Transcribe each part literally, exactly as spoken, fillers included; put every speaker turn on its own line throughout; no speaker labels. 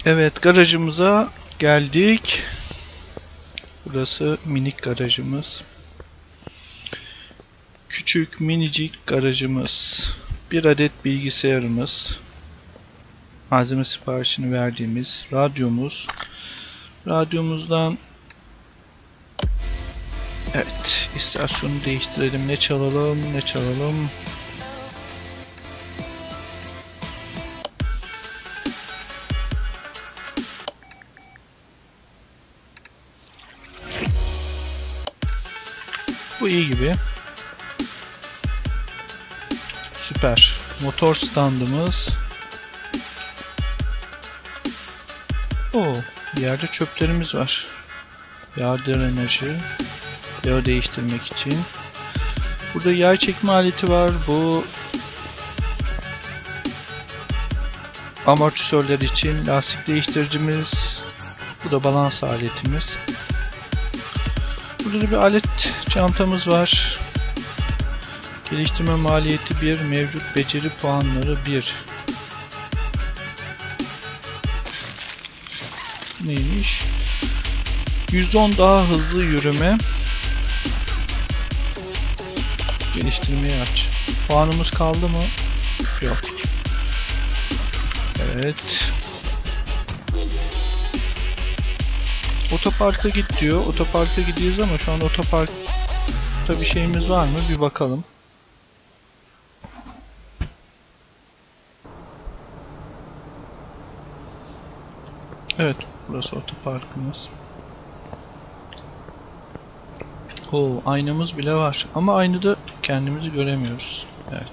Evet, garajımıza geldik. Burası minik garajımız. Küçük minicik garajımız. Bir adet bilgisayarımız. Malzeme siparişini verdiğimiz radyomuz. Radyomuzdan evet, istasyonu değiştirelim. Ne çalalım, ne çalalım. Bu iyi gibi. Süper. Motor standımız. Oo, yerde çöplerimiz var. Yağ drenajı. Yağı değiştirmek için. Burada yağ çekme aleti var. Bu amortisörler için lastik değiştiricimiz. Bu da balans aletimiz. Burada da bir alet çantamız var. Geliştirme maliyeti bir, mevcut beceri puanları bir. Neymiş? yüzde on daha hızlı yürüme. Geliştirmeyi aç. Puanımız kaldı mı? Yok. Evet. Otoparka git diyor. Otoparka gidiyoruz ama şu an otoparkta bir şeyimiz var mı? Bir bakalım. Evet, burası otoparkımız. Oo, aynamız bile var ama aynada kendimizi göremiyoruz. Evet.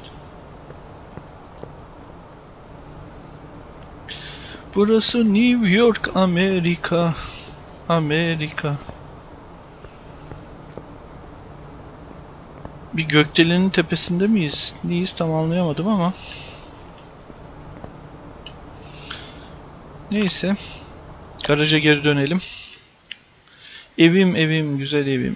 Burası New York, Amerika. Amerika. Bir gökdelenin tepesinde miyiz? Neyiz tam anlayamadım ama. Neyse. Garaja geri dönelim. Evim evim güzel evim.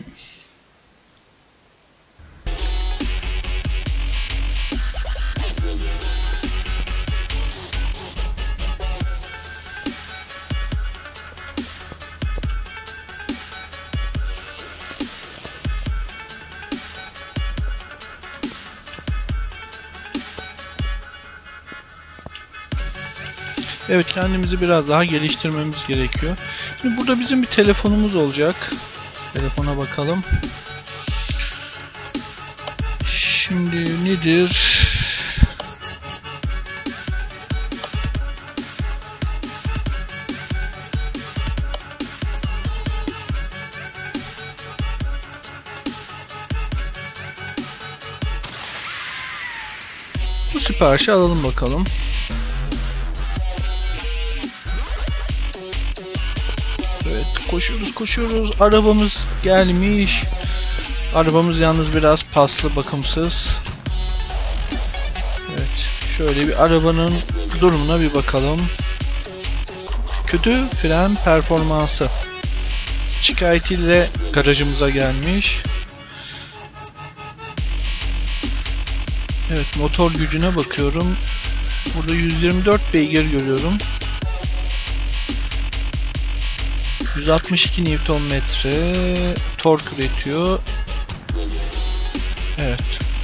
Evet, kendimizi biraz daha geliştirmemiz gerekiyor. Şimdi burada bizim bir telefonumuz olacak. Telefona bakalım. Şimdi nedir? Bu siparişi alalım bakalım. Evet, koşuyoruz koşuyoruz. Arabamız gelmiş. Arabamız yalnız biraz paslı, bakımsız. Evet, şöyle bir arabanın durumuna bir bakalım. Kötü fren performansı şikayetiyle garajımıza gelmiş. Evet, motor gücüne bakıyorum. Burada yüz yirmi dört beygir görüyorum. yüz altmış iki Newton metre tork üretiyor. Evet.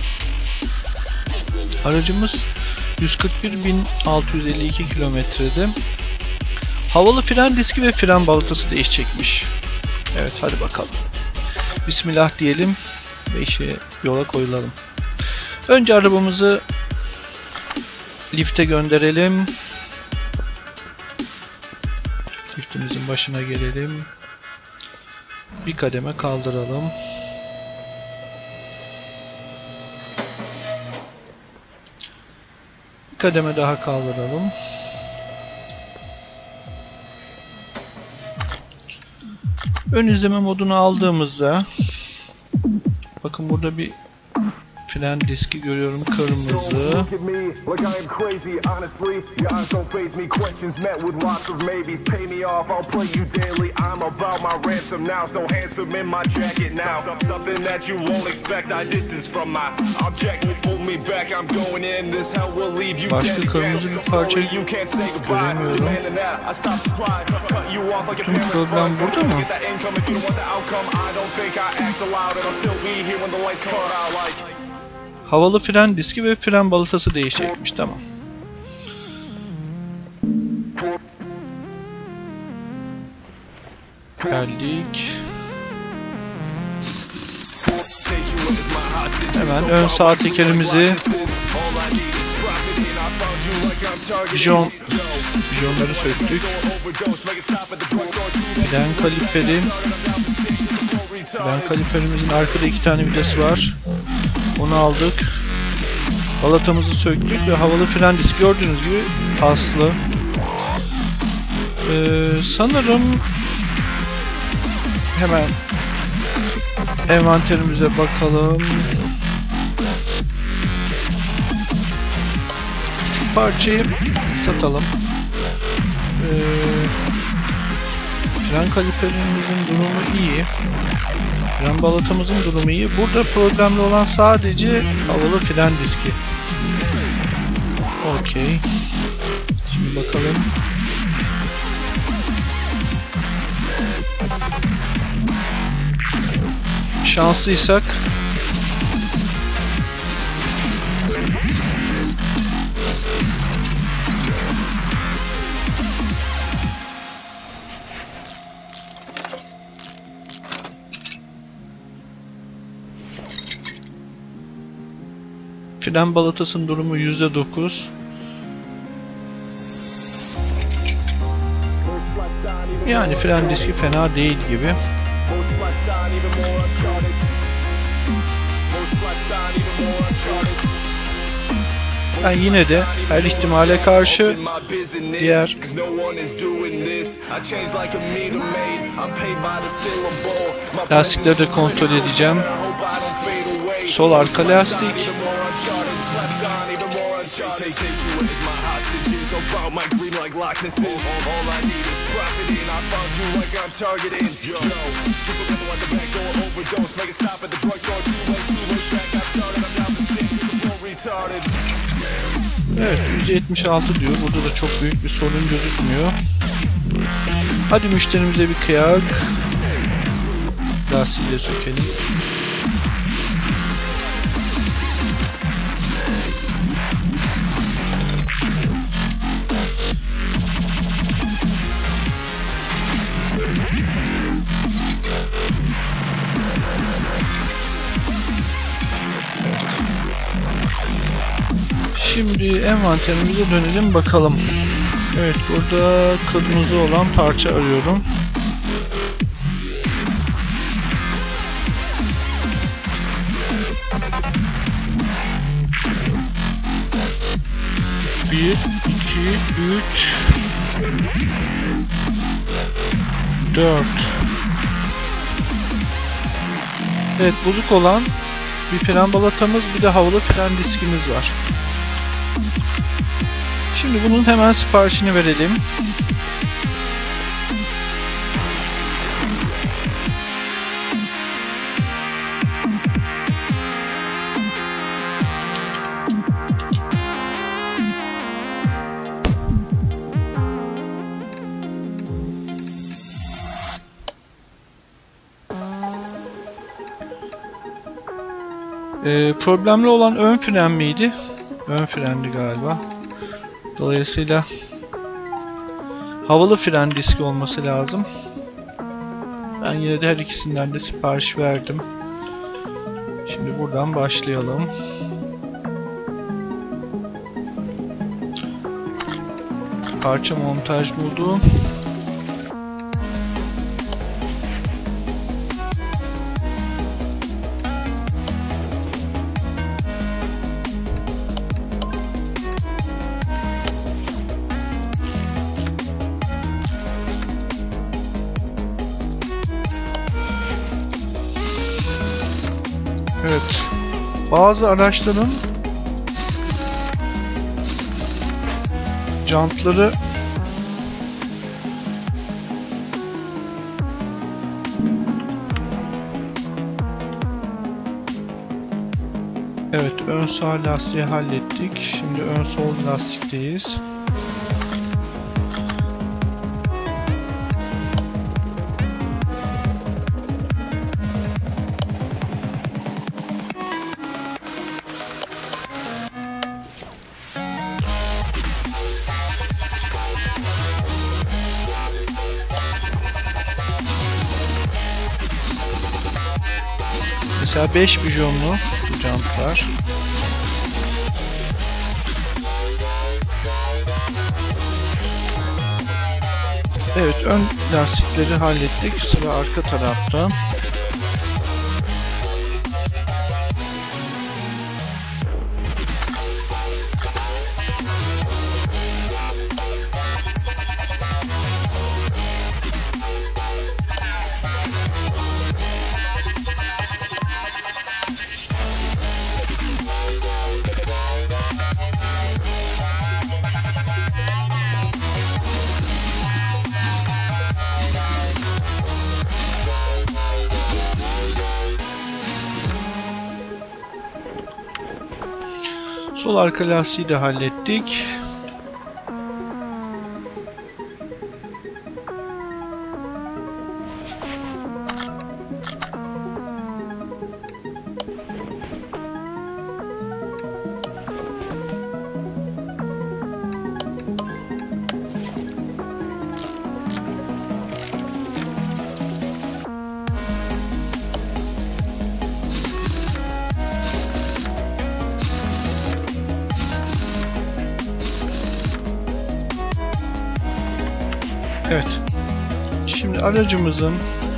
Aracımız yüz kırk bir bin altı yüz elli iki kilometrede. Havalı fren diski ve fren balatası değişecekmiş. Evet, hadi bakalım. Bismillah diyelim ve işe yola koyulalım. Önce arabamızı lifte gönderelim. Liftimizin başına gelelim. Bir kademe kaldıralım. Bir kademe daha kaldıralım. Ön izleme modunu aldığımızda bakın burada bir fren diski görüyorum, kırmızı.
I'm about my ransom now, so handsome in my jacket now. Something that you won't expect, I distance from my object. Pull me back, I'm going in, this hell will leave you dead.
Başka kırmızı bir parça göremiyorum. Tüm problem burada mı? Havalı fren diski ve fren balatası değişecekmiş, tamam. Geldik. Hemen ön sağ tekerimizi Bijon Bijonları söktük. Fren kaliperi Fren kaliperimizin arkada iki tane vidası var. Onu aldık. Balatamızı söktük ve havalı fren diski gördüğünüz gibi paslı. Ee, sanırım hemen envanterimize bakalım. Şu parçayı satalım. Ee, fren kaliperimizin durumu iyi. Fren balatamızın durumu iyi. Burada problemli olan sadece havalı fren diski. Okey. Şimdi bakalım. Şanslıysak fren balatasının durumu yüzde dokuz. Yani fren diski fena değil gibi. Ben yine de her ihtimale karşı diğer lastikleri de kontrol edeceğim. Sol arka lastik. Evet, yüzde yetmiş altı diyor. Burada da çok büyük bir sorun gözükmüyor. Hadi müşterimize bir kıyak. Lastiği de sökelim. Şimdi envanterimize dönelim bakalım. Evet, burada kırmızı olan parça arıyorum. Bir, iki, üç, dört. Evet, bozuk olan bir fren balatamız, bir de havalı fren diskimiz var. Şimdi bunun hemen siparişini verelim. Ee, problemli olan ön fren miydi? Ön frendi galiba. Dolayısıyla havalı fren diski olması lazım. Ben yine de her ikisinden de sipariş verdim. Şimdi buradan başlayalım. Parça montaj modu. Evet, bazı araçların jantları Evet, ön sağ lastiği hallettik. Şimdi ön sol lastikteyiz. Mesela beş bijonlu bu jantlar. Evet, ön lastikleri hallettik. Sıra arka tarafta. Sol arka lastiği de hallettik. Evet. Şimdi aracımızın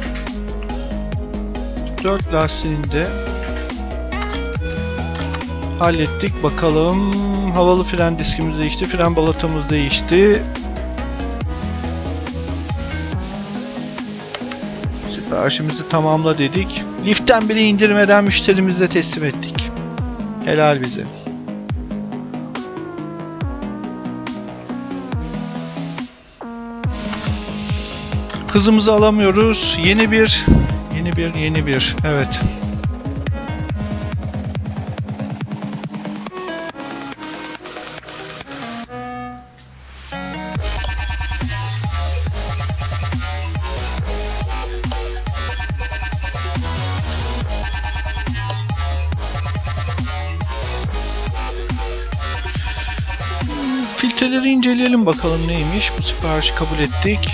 dört lastiğini de hallettik. Bakalım, havalı fren diskimiz değişti, fren balatamız değişti. Siparişimizi tamamla dedik. Liftten bile indirmeden müşterimize teslim ettik. Helal bize. Hızımızı alamıyoruz. Yeni bir, yeni bir, yeni bir. Evet. Filtreleri inceleyelim bakalım neymiş. Bu siparişi kabul ettik.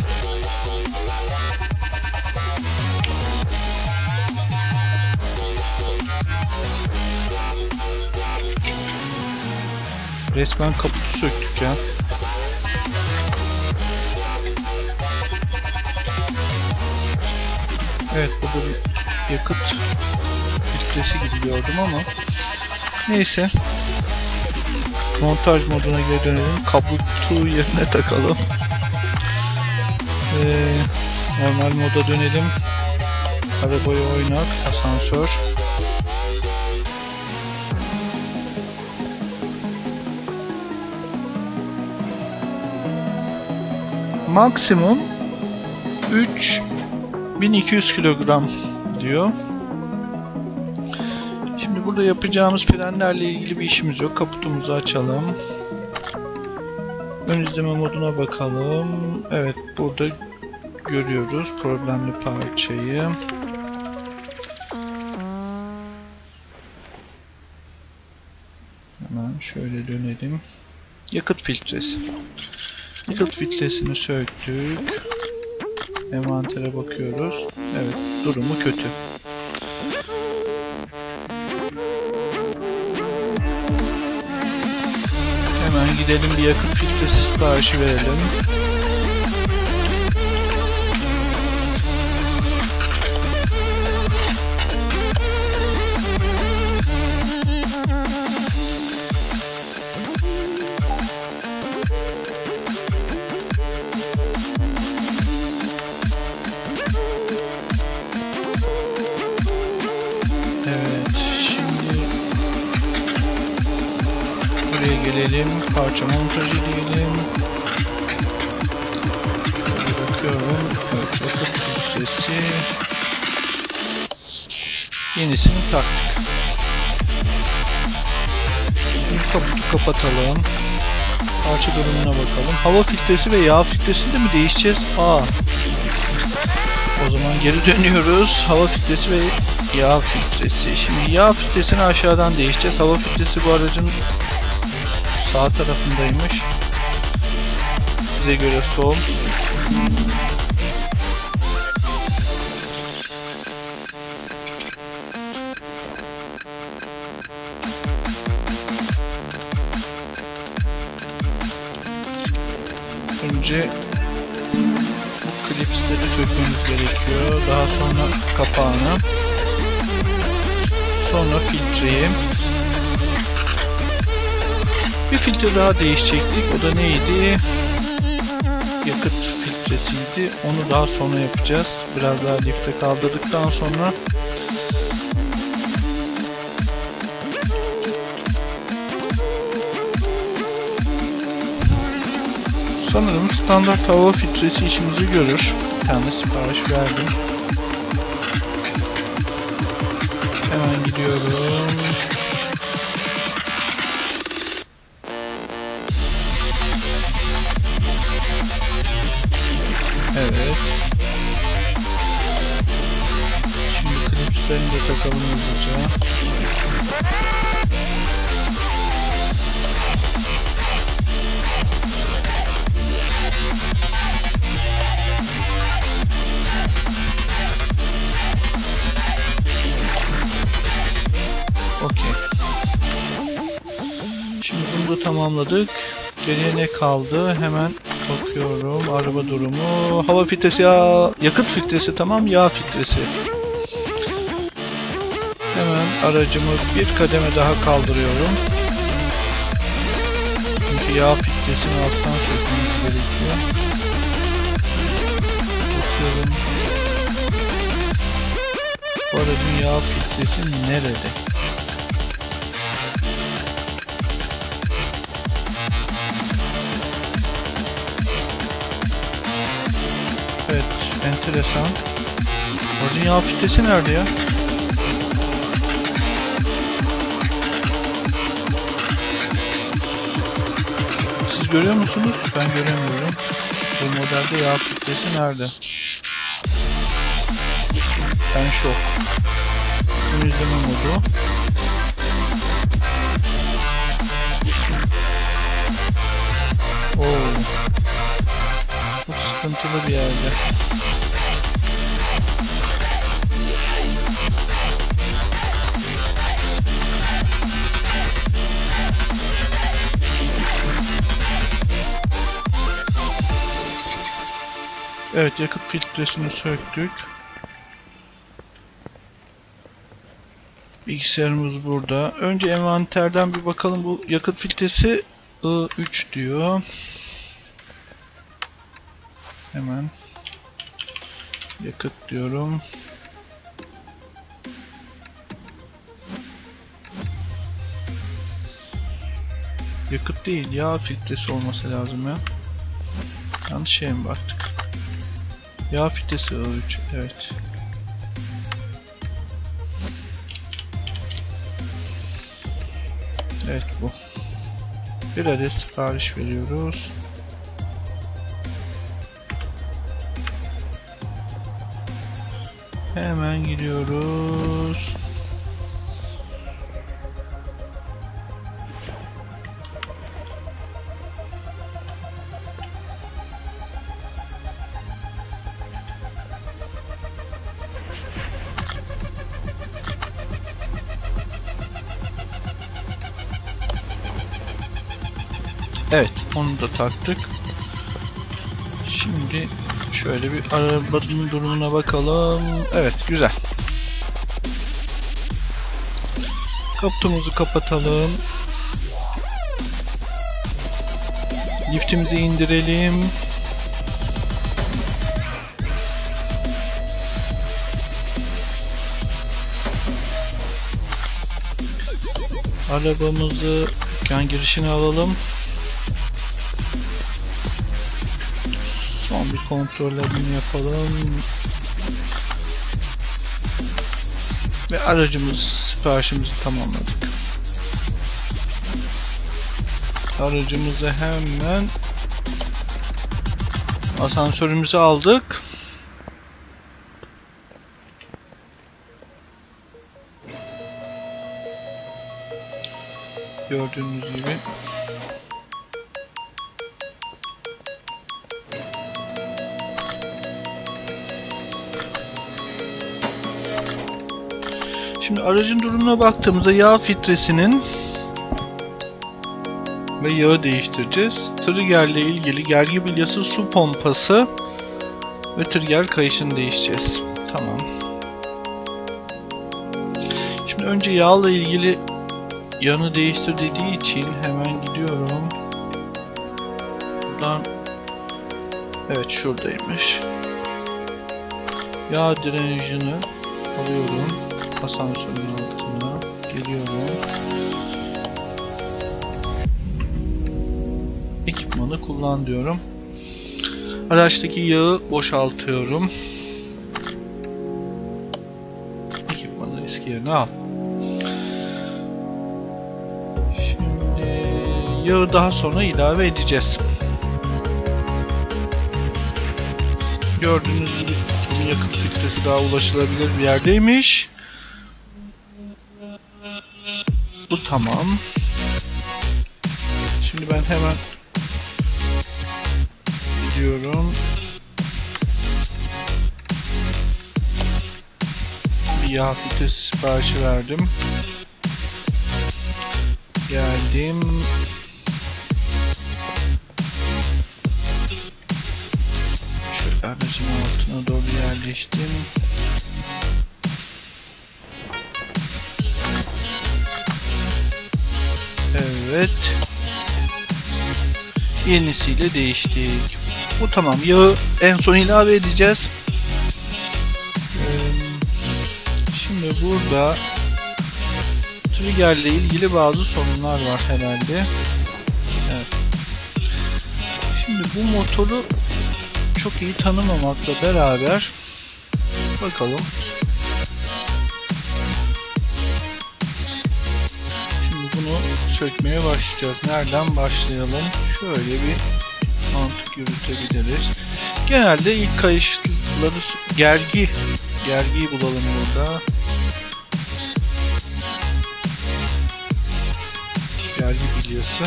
Resmen kaputu söktük ya. Evet, burada bir yakıt filtresi gibi gördüm ama neyse. Montaj moduna geri dönelim. Kaputu yerine takalım. Ee, normal moda dönelim. Arabayı oynat. Asansör. Maksimum üç bin iki yüz kilogram diyor. Şimdi burada yapacağımız frenlerle ilgili bir işimiz yok. Kaputumuzu açalım. Ön izleme moduna bakalım. Evet, burada görüyoruz problemli parçayı. Hemen şöyle dönelim. Yakıt filtresi. Yakıt filtresini söktük. Envantere bakıyoruz. Evet, durumu kötü. Hemen gidelim bir yakıt filtresi siparişi verelim. Gelelim, parça montajı diyelim. Bakıyorum. Evet, yakıt filtresi. Yenisini taktık. Kaputu kapatalım. Parça durumuna bakalım. Hava filtresi ve yağ filtresinde mi değişeceğiz? Aa. O zaman geri dönüyoruz. Hava filtresi ve yağ filtresi. Şimdi yağ filtresini aşağıdan değişeceğiz. Hava filtresi bu aracın sağ tarafındaymış. Bize göre sol. Önce klipsleri sökmemiz gerekiyor. Daha sonra kapağını. Sonra filtreyi. Bir filtre daha değişecektik. O da neydi? Yakıt filtresiydi. Onu daha sonra yapacağız. Biraz daha lifte kaldırdıktan sonra. Sanırım standart hava filtresi işimizi görür. Bir tane sipariş verdim. Hemen gidiyorum. Evet. Şimdi klipslerini de takalım hızlıca. Okey. Şimdi bunu da tamamladık. Geriye ne kaldı? Hemen bakıyorum. Araba durumu. Hava filtresi, ya yakıt filtresi tamam, yağ filtresi. Hemen aracımı bir kademe daha kaldırıyorum. Çünkü yağ filtresini alttan sökmemiz gerekiyor. Bakıyorum. Bu aracın yağ filtresi nerede? Evet, enteresan. Aracın yağ filtresi nerede ya? Siz görüyor musunuz? Ben göremiyorum. Bu modelde yağ filtresi nerede? Ben şok. Bunu izleme modu. Oo. Çok sıkıntılı bir yerde. Evet, yakıt filtresini söktük. Bilgisayarımız burada. Önce envanterden bir bakalım. Bu yakıt filtresi I üç diyor. Hemen yakıt diyorum. Yakıt değil, yağ filtresi olması lazım ya. Yanlış şeye mi baktık? Yağ filtresi I üç, evet. Evet, bu. Bir adet sipariş veriyoruz. Hemen gidiyoruz. Evet, onu da taktık. Şimdi şöyle bir arabanın durumuna bakalım. Evet, güzel. Kaputumuzu kapatalım. Liftimizi indirelim. Arabamızı dükkan girişine alalım. Son bir kontrollerini yapalım. Ve aracımız, siparişimizi tamamladık. Aracımızı hemen asansörümüzü aldık. Gördüğünüz gibi. Şimdi aracın durumuna baktığımızda yağ filtresinin ve yağı değiştireceğiz. Triggerle ilgili gergi bilyası, su pompası ve trigger kayışını değişeceğiz. Tamam. Şimdi önce yağla ilgili yanı değiştir dediği için hemen gidiyorum. Buradan, evet şuradaymış. Yağ drenajını alıyorum. Asansörün altına geliyorum. Ekipmanı kullan diyorum. Araçtaki yağı boşaltıyorum. Ekipmanı eski yerine al. Şimdi yağı daha sonra ilave edeceğiz. Gördüğünüz gibi bunun yakıt filtresi daha ulaşılabilir bir yerdeymiş. Bu tamam. Şimdi ben hemen gidiyorum. Bir yağ filtresi siparişi verdim. Geldim. Şöyle aracın altına doğru yerleştim. Evet. Yenisiyle değiştik. Bu tamam. Yağı en son ilave edeceğiz. Ee, şimdi burada trigger ile ilgili bazı sorunlar var herhalde. Evet. Şimdi bu motoru çok iyi tanımamakla beraber bakalım. Şimdi bunu sökmeye başlayacağız. Nereden başlayalım? Şöyle bir mantık yürütebiliriz. Genelde ilk kayışları gergi gergiyi bulalım burada. Gergi bilyası.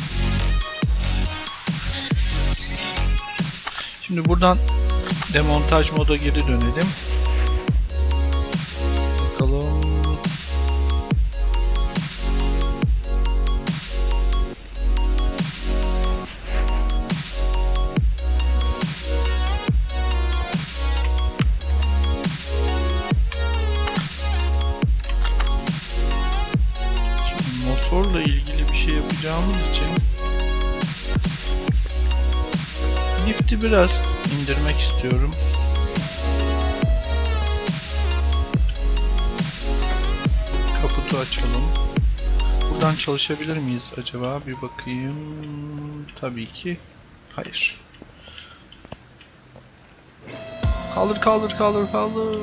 Şimdi buradan demontaj moda geri dönelim. Bakalım. Motorla ilgili bir şey yapacağımız için lifti biraz indirmek istiyorum. Kaputu açalım. Buradan çalışabilir miyiz acaba? Bir bakayım. Tabii ki hayır. Kaldır kaldır kaldır kaldır.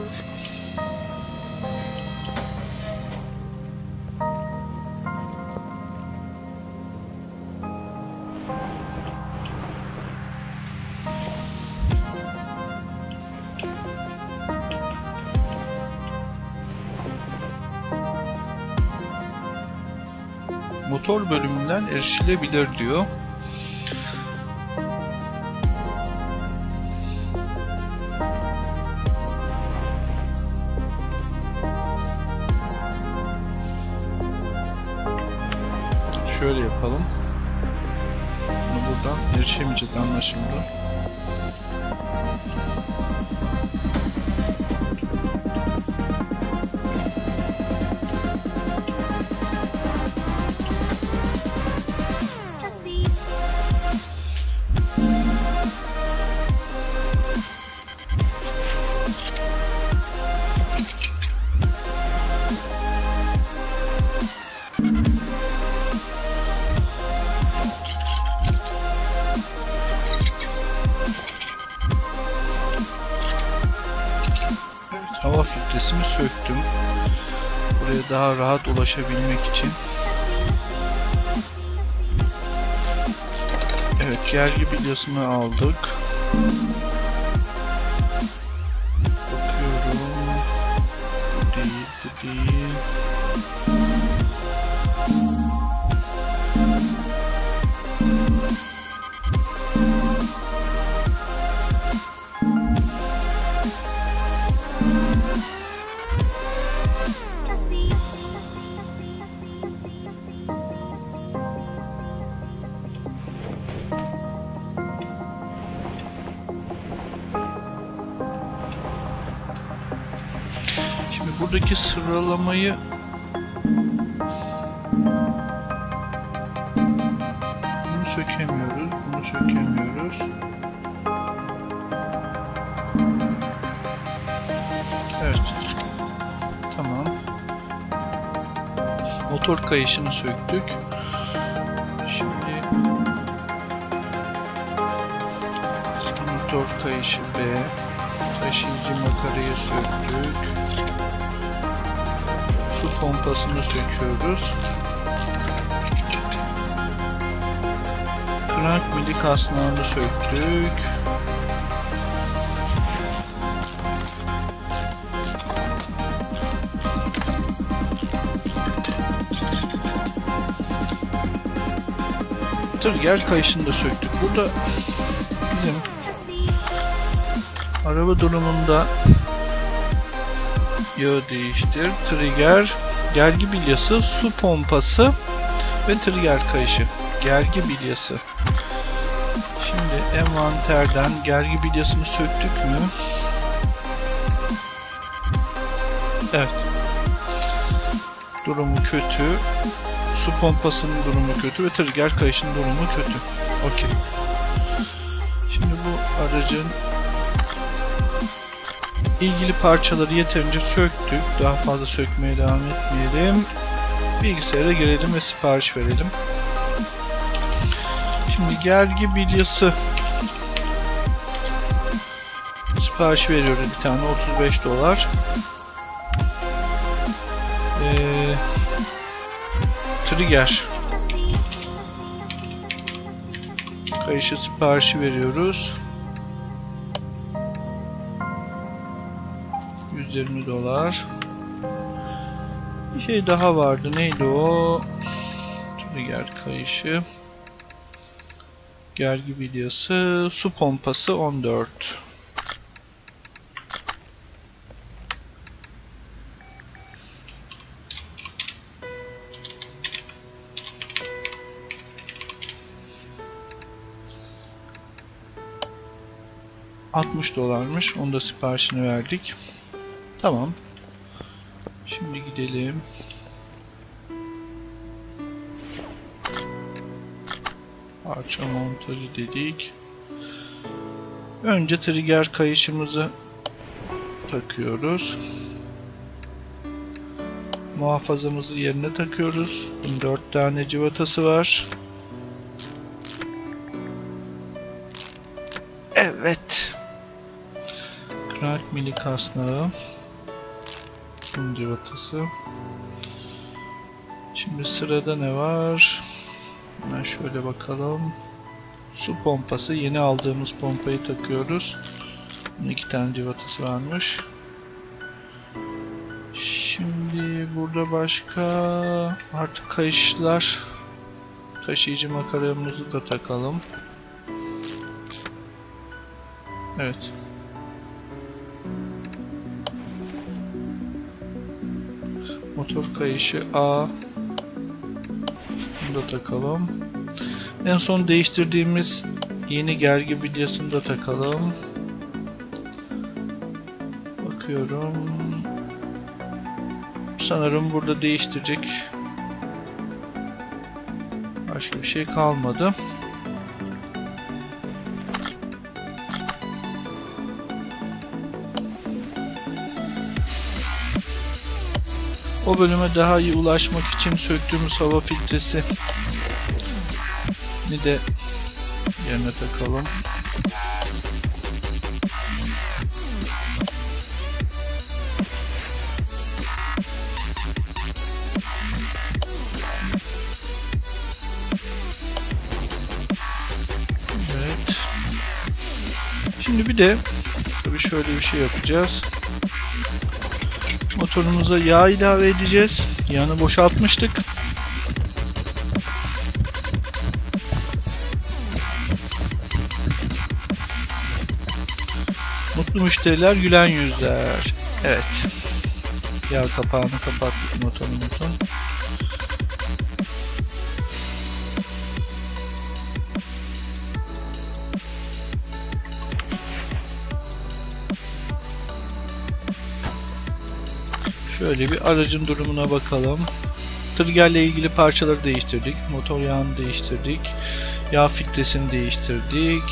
Motor bölümünden erişilebilir diyor. Şöyle yapalım. Bunu buradan erişemeyeceğiz anlaşıldı. Hava filtresini söktüm. Buraya daha rahat ulaşabilmek için. Evet, gergi bilyasını aldık. Bakıyorum. Bu değil, bu değil. Şimdi buradaki sıralamayı bunu sökemiyoruz, bunu sökemiyoruz. Evet. Tamam. Motor kayışını söktük. Şimdi motor kayışı B, taşıyıcı makarayı söktük. Su pompasını söküyoruz. Krank milik kasnağını söktük. Trigger kayışını da söktük. Burada bizim araba durumunda yağ değiştir, trigger, gergi bilyası, su pompası ve trigger kayışı. Gergi bilyası. Şimdi envanterden gergi bilyasını söktük mü? Evet. Durumu kötü. Su pompasının durumu kötü ve trigger kayışının durumu kötü. Okey. Şimdi bu aracın ilgili parçaları yeterince söktük. Daha fazla sökmeye devam etmeyelim. Bilgisayara girelim ve sipariş verelim. Şimdi gergi bilyası sipariş veriyoruz, bir tane otuz beş dolar. Ee, trigger kayışı siparişi veriyoruz. yüz yirmi dolar. Bir şey daha vardı. Neydi o? Trigger kayışı. Gergi bilyası. Su pompası on dört. altmış dolarmış. Onu da siparişini verdik. Tamam. Şimdi gidelim. Parça montajı dedik. Önce trigger kayışımızı takıyoruz. Muhafazamızı yerine takıyoruz. Bunun dört tane civatası var. Evet. Krank milik kasnağı. Bunun civatası. Şimdi sırada ne var? Hemen şöyle bakalım. Su pompası. Yeni aldığımız pompayı takıyoruz. Bunun iki tane civatası varmış. Şimdi burada başka artık kayışlar, taşıyıcı makaramızı da takalım. Evet. Motor kayışı A. Bunu da takalım. En son değiştirdiğimiz yeni gergi bilyasını da takalım. Bakıyorum. Sanırım burada değiştirecek başka bir şey kalmadı. O bölüme daha iyi ulaşmak için söktüğümüz hava filtresi ni de yerine takalım. Şimdi bir de tabii şöyle bir şey yapacağız. Motorumuza yağ ilave edeceğiz. Yağını boşaltmıştık. Mutlu müşteriler, gülen yüzler. Evet. Yağ kapağını kapattık motorumuzun. Şöyle bir aracın durumuna bakalım. Triggerle ilgili parçaları değiştirdik. Motor yağını değiştirdik. Yağ filtresini değiştirdik.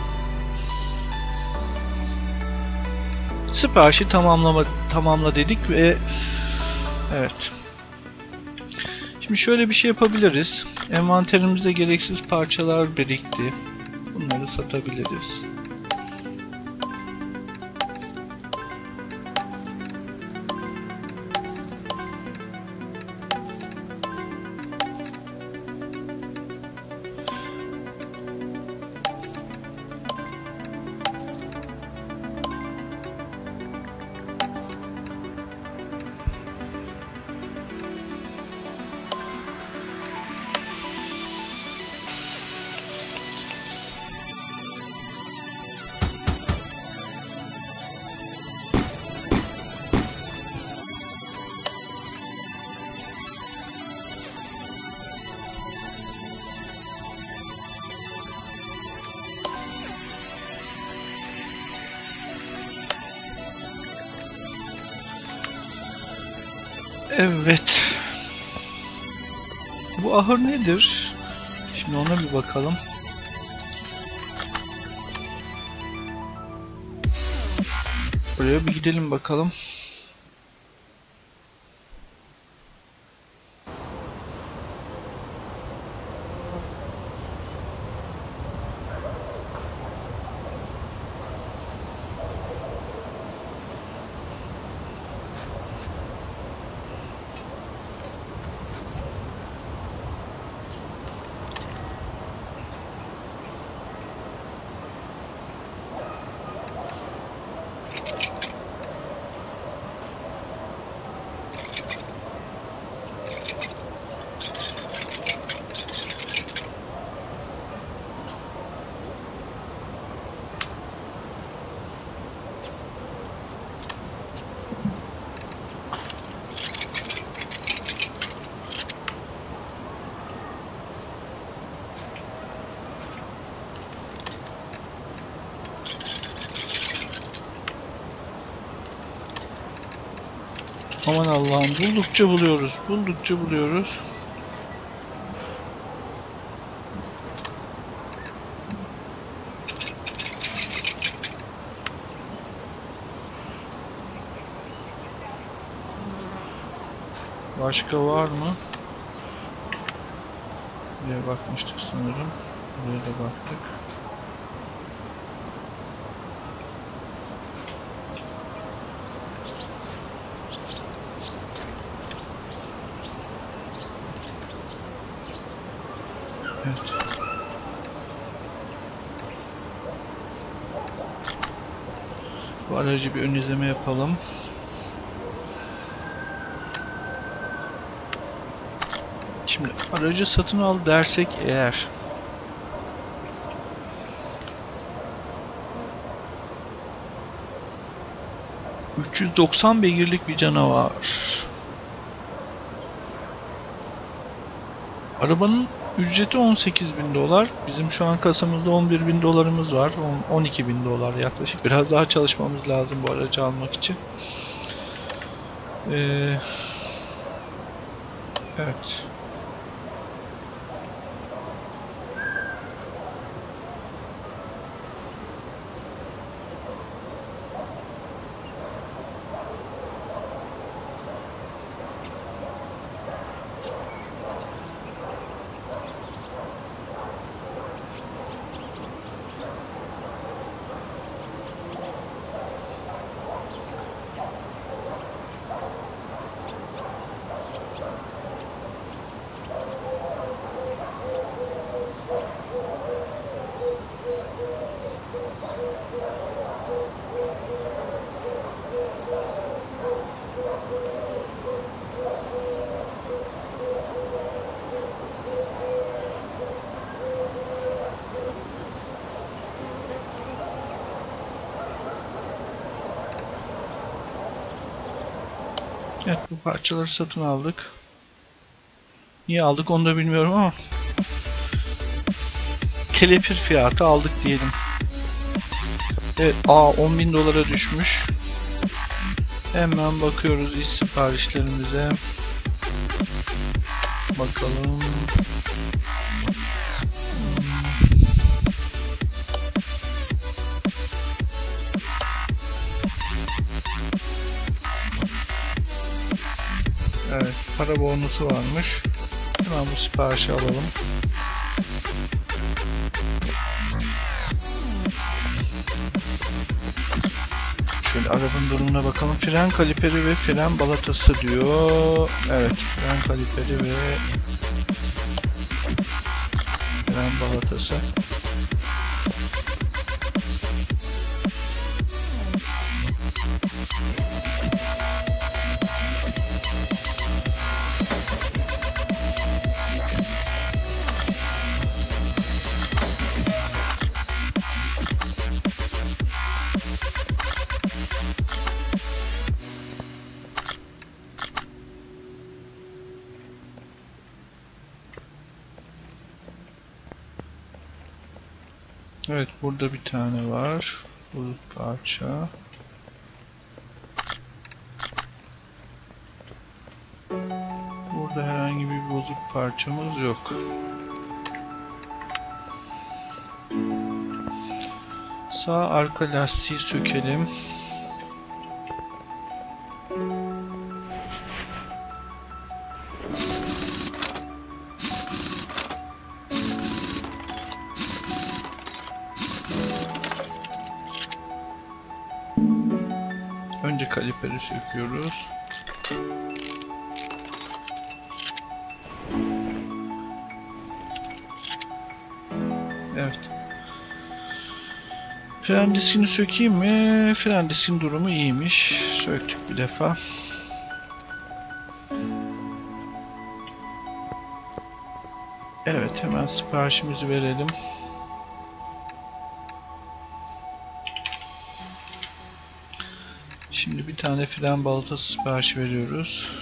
Siparişi tamamlama, tamamla dedik ve evet. Şimdi şöyle bir şey yapabiliriz. Envanterimizde gereksiz parçalar birikti. Bunları satabiliriz. Evet. Bu ahır nedir? Şimdi ona bir bakalım. Buraya bir gidelim bakalım. Aman Allah'ım, buldukça buluyoruz, buldukça buluyoruz. Başka var mı? Buraya bakmıştık sanırım. Buraya da baktık. Evet. Bu aracı bir ön izleme yapalım. Şimdi aracı satın al dersek eğer üç yüz doksan beygirlik bir canavar. Arabanın ücreti on sekiz bin dolar. Bizim şu an kasamızda on bir bin dolarımız var. on iki bin dolar yaklaşık. Biraz daha çalışmamız lazım bu aracı almak için. Ee, evet. Evet, bu parçaları satın aldık. Niye aldık onu da bilmiyorum ama kelepir fiyatı aldık diyelim. Evet, aa on bin dolara düşmüş. Hemen bakıyoruz iş siparişlerimize. Bakalım. Evet, para bonusu varmış. Hemen bu siparişi alalım. Şöyle arabanın durumuna bakalım. Fren kaliperi ve fren balatası diyor. Evet, fren kaliperi ve fren balatası. Evet, burada bir tane var. Bu parça. Burada herhangi bir bozuk parçamız yok. Sağ arka lastiği sökelim. Önce kaliperi söküyoruz. Evet. Fren diskini sökeyim mi? Fren diskin durumu iyiymiş. Söktük bir defa. Evet, hemen siparişimizi verelim. Şimdi bir tane fren balatası siparişi veriyoruz.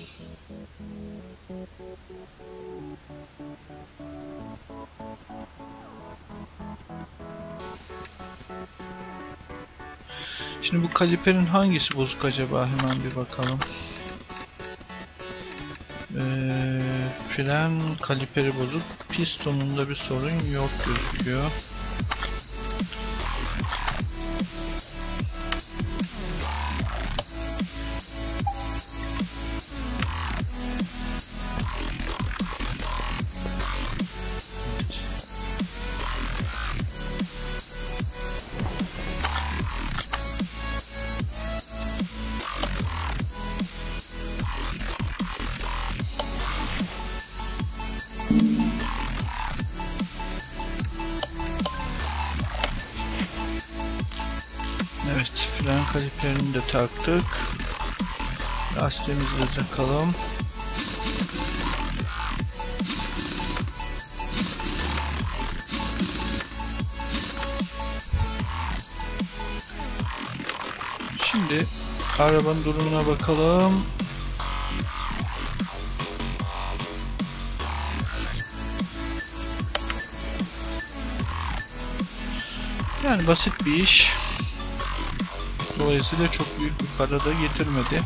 Şimdi bu kaliperin hangisi bozuk acaba? Hemen bir bakalım. Ee, fren kaliperi bozuk. Pistonunda bir sorun yok gözüküyor. Evet, fren kaliperini de taktık. Lastiğimizi de takalım. Şimdi arabanın durumuna bakalım. Yani basit bir iş. Dolayısıyla çok büyük bir para da getirmedi.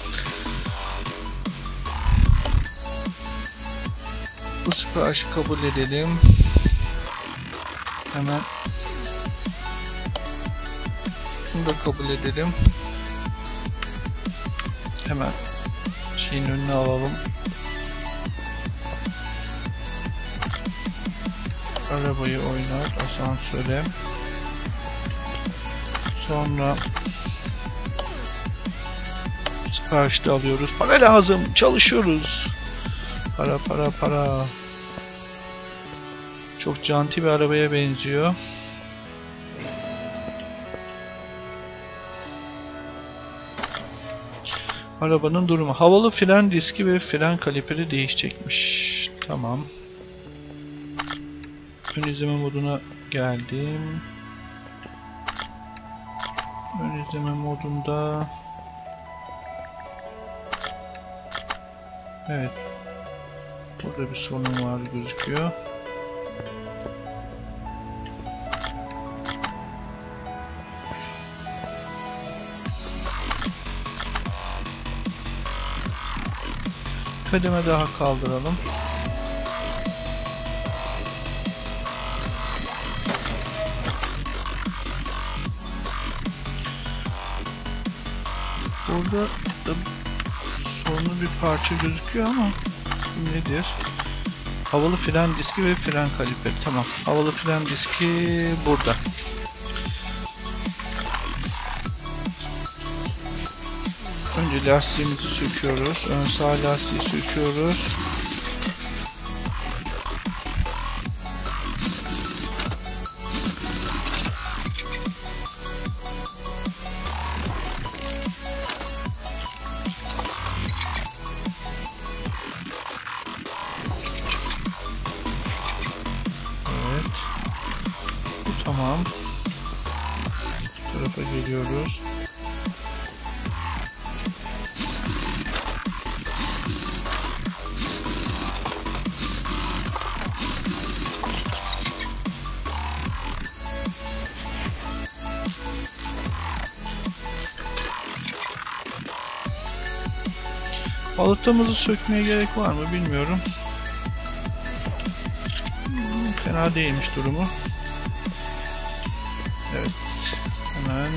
Bu siparişi kabul edelim. Hemen bunu da kabul edelim. Hemen şeyin önüne alalım. Arabayı oynat asansöre. Sonra siparişte alıyoruz. Para lazım. Çalışıyoruz. Para para para. Çok canti bir arabaya benziyor. Arabanın durumu. Havalı fren diski ve fren kaliperi değişecekmiş. Tamam. Ön izleme moduna geldim. Ön izleme modunda Evet. Burada bir sorun var gözüküyor. Kademe daha kaldıralım. Burada da sorunlu bir parça gözüküyor ama nedir? Havalı fren diski ve fren kaliperi. Tamam. Havalı fren diski burada. Önce lastiğimizi söküyoruz. Ön sağ lastiği söküyoruz. Evet. Bu tamam. Bu tarafa geliyoruz. Balatamızı sökmeye gerek var mı bilmiyorum. Hmm, fena değilmiş durumu. Evet. Hemen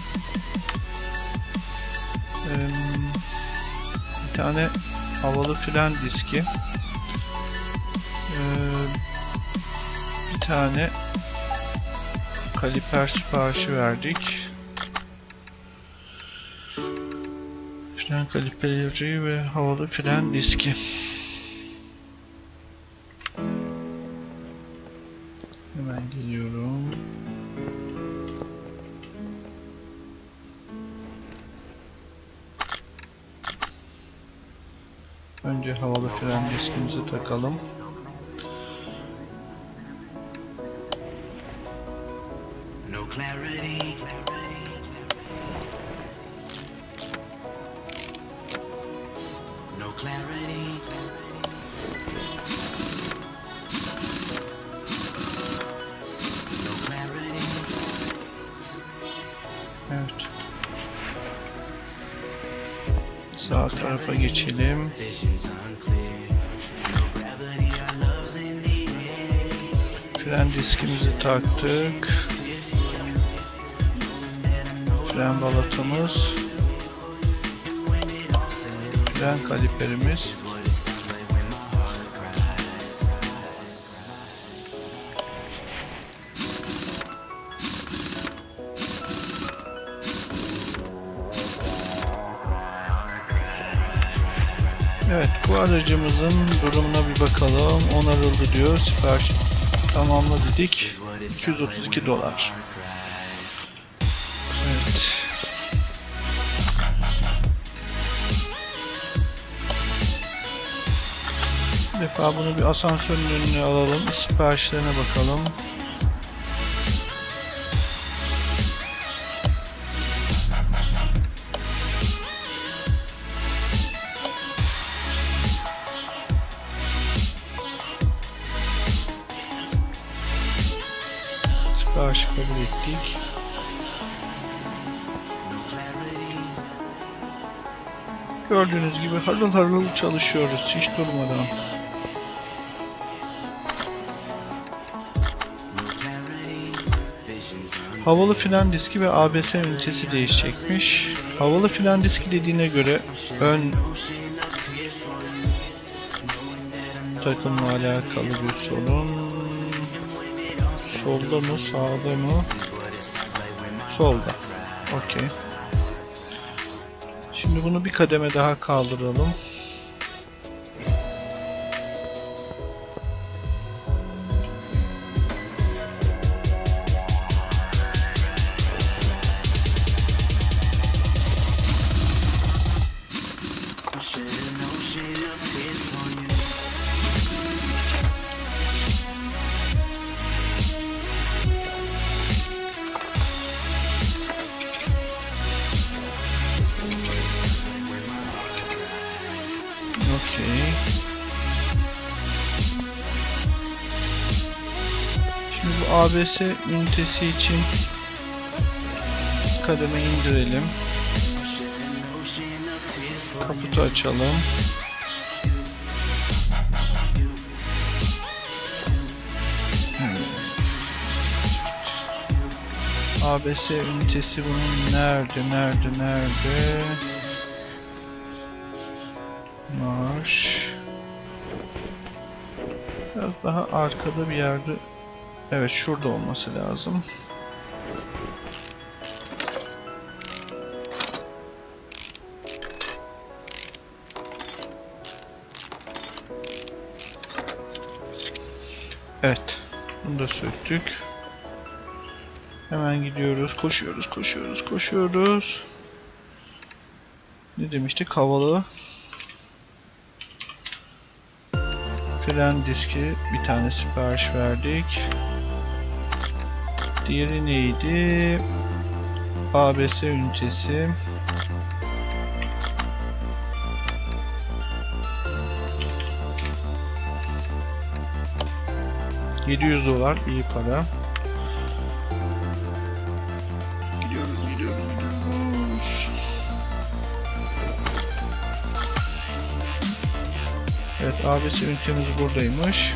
ee, bir tane havalı fren diski. Ee, bir tane kaliper siparişi verdik. Fren kaliperi ve havalı fren diski. Hemen geliyorum. Önce havalı fren diskimizi takalım.
No clarity. No clarity. No clarity.
Evet. Sağ tarafa geçelim.
Visions unclear. No gravity, our love's in the air.
Fren diskimizi taktık. Fren balatamız. Fren kaliperimiz. Evet, bu aracımızın durumuna bir bakalım. Onarıldı diyor. Sipariş tamamla dedik. iki yüz otuz iki dolar. Evet. Bir defa bunu bir asansörün önüne alalım. Siparişlerine bakalım. Siparişi kabul ettik. Gördüğünüz gibi harıl harıl çalışıyoruz hiç durmadan. Havalı fren diski ve A B S ünitesi değişecekmiş. Havalı fren diski dediğine göre ön takımla alakalı bir sorun. Solda mı, sağda mı? Solda. Okey. Şimdi bunu bir kademe daha kaldıralım. A B S ünitesi için kademe indirelim. Kaputu açalım. A B S ünitesi bunun nerede, nerede, nerede? Marş. Biraz daha arkada bir yerde. Evet, şurada olması lazım. Evet. Bunu da söktük. Hemen gidiyoruz. Koşuyoruz, koşuyoruz, koşuyoruz. Ne demiştik? Havalı fren diski bir tane sipariş verdik. Diğeri neydi? A B S ünitesi. yedi yüz dolar, iyi para. Gidiyoruz, gidiyoruz, gidiyoruz. Evet, A B S ünitemiz buradaymış.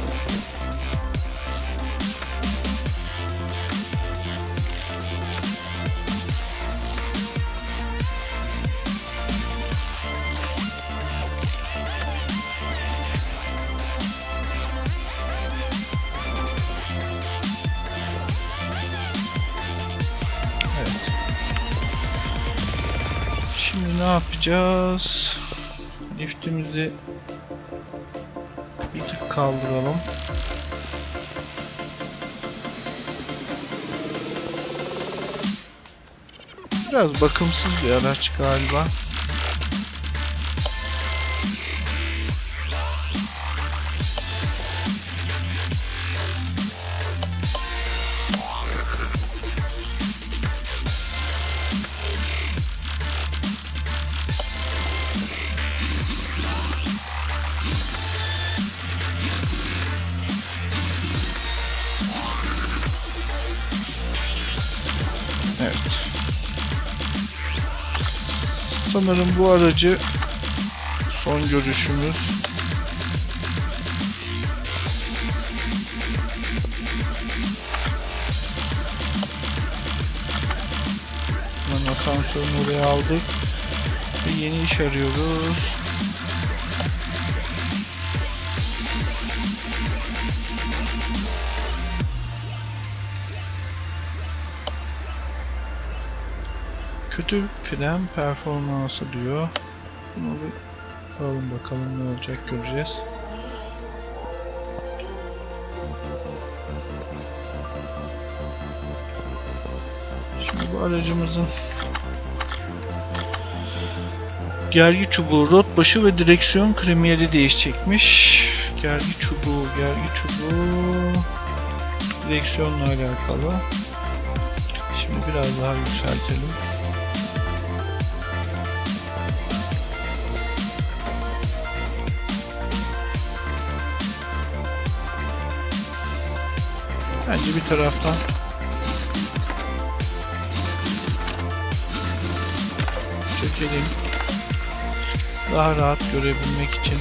Şimdi ne yapacağız? Liftimizi bir tık kaldıralım. Biraz bakımsız bir araç galiba. Evet. Sanırım bu aracı son görüşümüz. Hemen asansörünü oraya aldık. Ve yeni iş arıyoruz. Kötü fren performansı diyor. Bunu bir alalım bakalım ne olacak, göreceğiz. Şimdi bu aracımızın gergi çubuğu, rot başı ve direksiyon kremiyeli değişecekmiş. Gergi çubuğu, gergi çubuğu direksiyonla alakalı. Şimdi biraz daha yükseltelim. Bence bir taraftan çekelim. Daha rahat görebilmek için.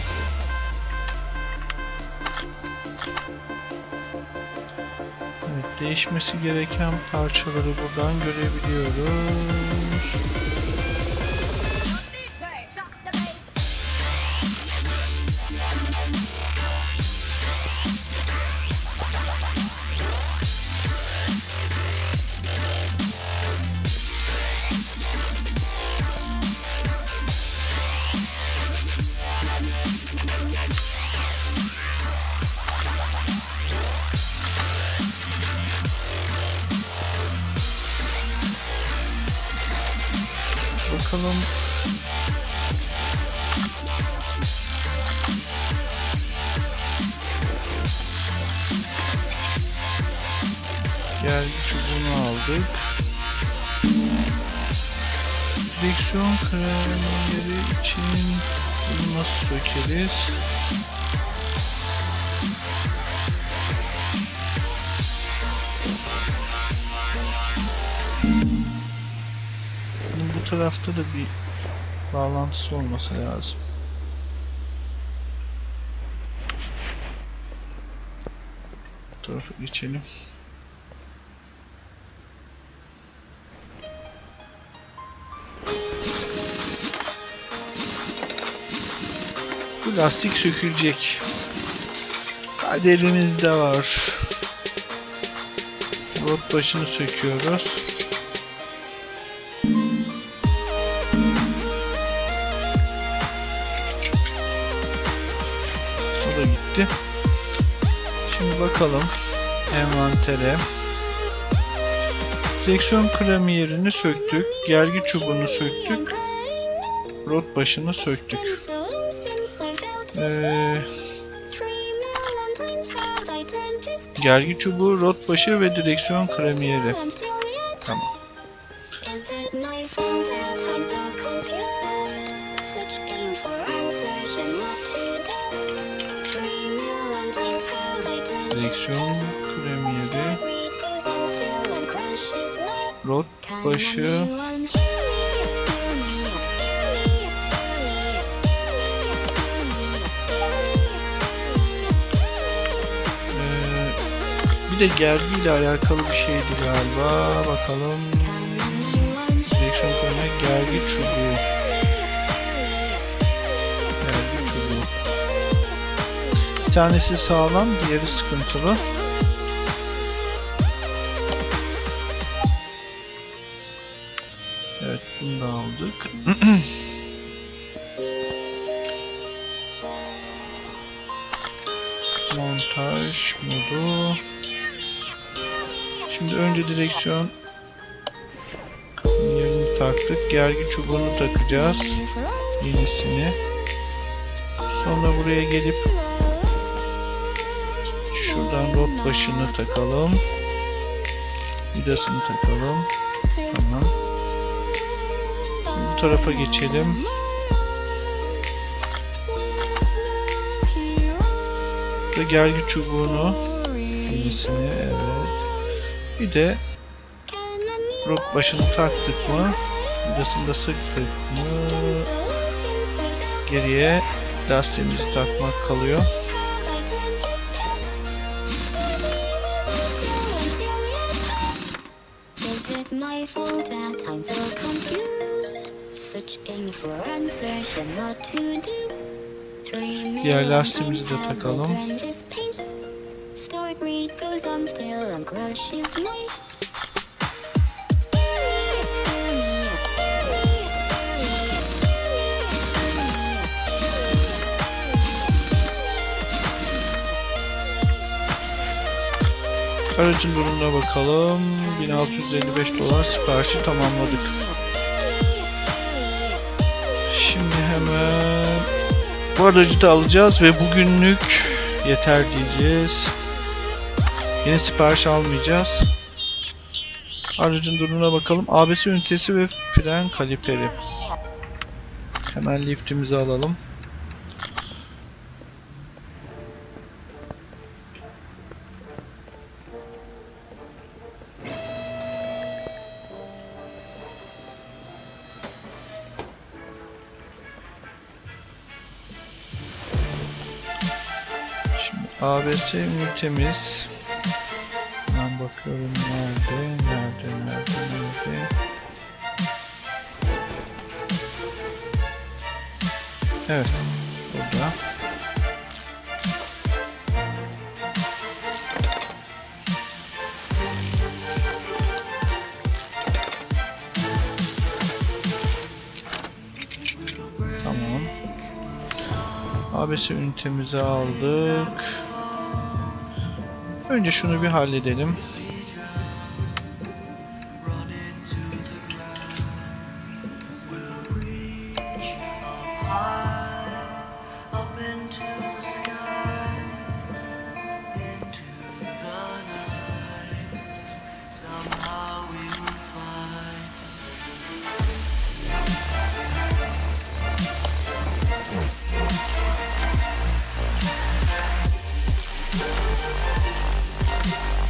Evet, değişmesi gereken parçaları buradan görebiliyoruz. Bakalım. Gergi çubuğunu aldık. Direksiyon kremleri için bunu nasıl sökeriz? tarafta da bir bağlantısı olması lazım. Bu tarafa geçelim. Bu lastik sökülecek. Hadi elimizde var. Rot başını söküyoruz. O da gitti. Şimdi bakalım envantere. Direksiyon kremiyerini söktük. Gergi çubuğunu söktük. Rot başını söktük. Ee, gergi çubuğu, rot başı ve direksiyon kremiyeri. Tamam. Direksiyon kremiyeri, rot başı, bir de gergi ile alakalı bir şeydi galiba. Bakalım. Direksiyon kremiyeri, gergi çubuğu. Gergi çubuğu. Bir tanesi sağlam, diğeri sıkıntılı. Evet, bunu da aldık. Montaj modu. Şimdi önce direksiyon yerini taktık. Gergi çubuğunu takacağız. Yenisini. Sonra buraya gelip şuradan rot başını takalım. Vidasını takalım. Tamam. Bu tarafa geçelim. Ve gergi çubuğunu, yenisini, evet. Bir de rot başını taktık mı? Vidasını da sıktık mı? Geriye lastiğimizi takmak kalıyor. Diğer lastiğimizi de takalım. Aracın durumuna bakalım. bin altı yüz elli beş dolar siparişi tamamladık. Şimdi hemen bu aracı da alacağız ve bugünlük yeter diyeceğiz. Yine sipariş almayacağız. Aracın durumuna bakalım. A B S ünitesi ve fren kaliperi. Hemen liftimizi alalım. A B S ünitemiz. Ben bakıyorum nerede, nerede, nerede, nerede. Evet, burada. Tamam. A B S ünitemizi aldık. Önce şunu bir halledelim.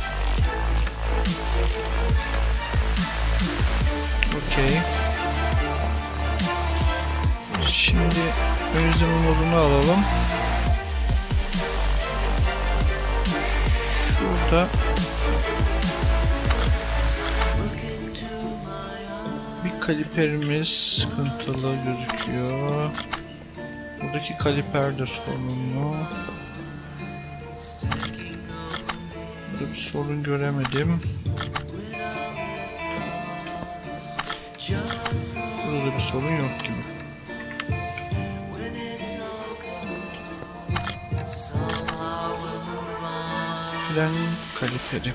Okey. Şimdi ön izleme modunu alalım. Şurada bir kaliperimiz sıkıntılı gözüküyor. Buradaki kaliper de sorunlu. Burada bir sorun göremedim. Burada bir sorun yok gibi. Fren kaliperi.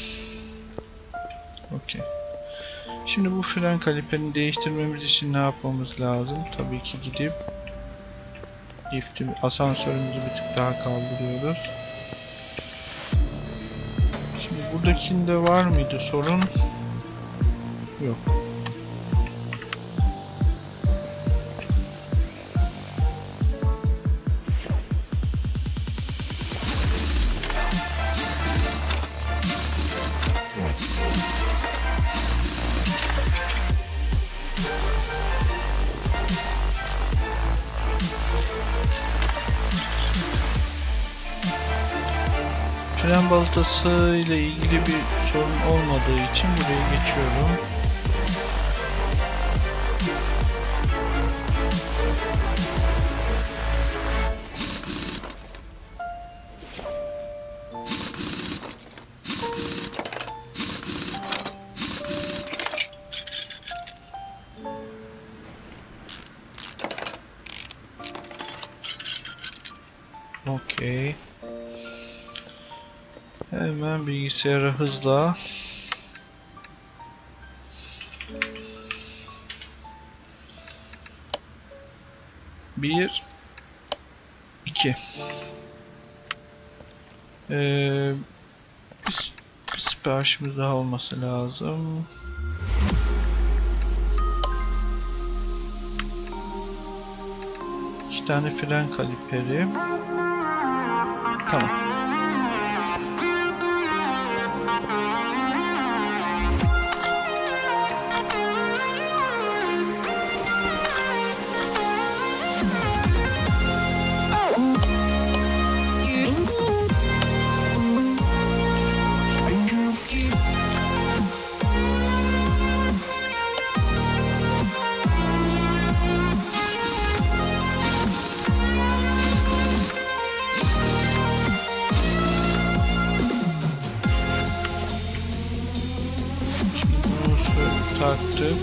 Okey. Şimdi bu fren kaliperini değiştirmemiz için ne yapmamız lazım? Tabii ki gidip lifti, asansörümüzü bir tık daha kaldırıyoruz. Şimdi buradakinde var mıydı sorun? Yok. Fren balatası ile ilgili bir sorun olmadığı için buraya geçiyorum. Okey. Hemen bilgisayara hızla. Bir, iki. Ee, bir, bir siparişimiz daha olması lazım. İki tane fren kaliperi. Tamam. Taktık.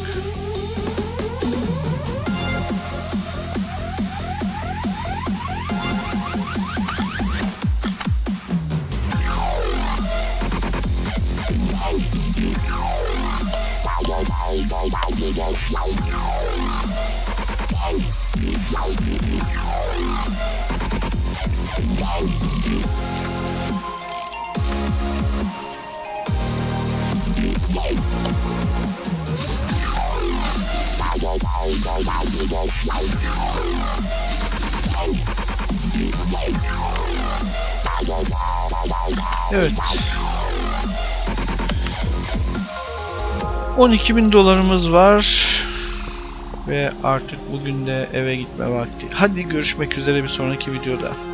Evet. on iki bin dolarımız var. Ve artık bugün de eve gitme vakti. Hadi görüşmek üzere bir sonraki videoda.